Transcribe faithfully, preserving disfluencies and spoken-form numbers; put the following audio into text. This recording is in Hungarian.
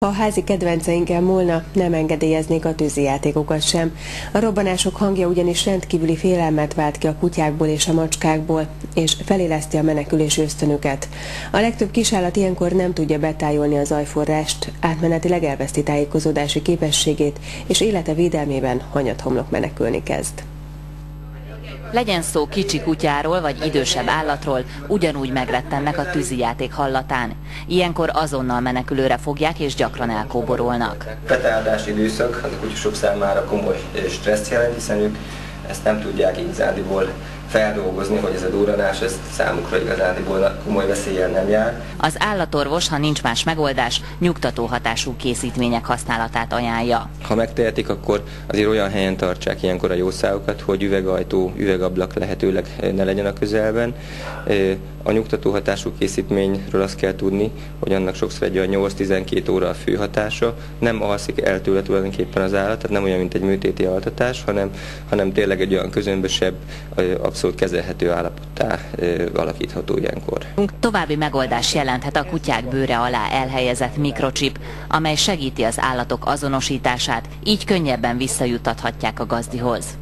Ha a házi kedvenceinkkel múlna, nem engedélyeznék a tűzijátékokat sem. A robbanások hangja ugyanis rendkívüli félelmet vált ki a kutyákból és a macskákból, és feléleszti a menekülési ösztönüket. A legtöbb kisállat ilyenkor nem tudja betájolni a zajforrást, átmenetileg elveszti tájékozódási képességét, és élete védelmében hanyathomlok menekülni kezd. Legyen szó kicsi kutyáról vagy idősebb állatról, ugyanúgy megrettennek a tűzijáték hallatán. Ilyenkor azonnal menekülőre fogják és gyakran elkóborolnak. A betáldási időszak az a kutyusok számára komoly stresszt jelent, hiszen ők ezt nem tudják igazándiból feldolgozni, hogy ez a durranás ez számukra igazándiból komoly veszéllyel nem jár. Az állatorvos, ha nincs más megoldás, nyugtató hatású készítmények használatát ajánlja. Ha megtehetik, akkor azért olyan helyen tartsák ilyenkor a jószágokat, hogy üvegajtó, üvegablak lehetőleg ne legyen a közelben. A nyugtató hatású készítményről azt kell tudni, hogy annak sokszor egy olyan nyolc-tizenkét óra a fő hatása, nem alszik el tőle tulajdonképpen az állat, tehát nem olyan, mint egy műtéti altatás, hanem, hanem tényleg egy olyan közömbösebb, abszolút kezelhető állapottá alakítható ilyenkor. További megoldás jelenthet a kutyák bőre alá elhelyezett mikrocsip, amely segíti az állatok azonosítását, így könnyebben visszajuttathatják a gazdihoz.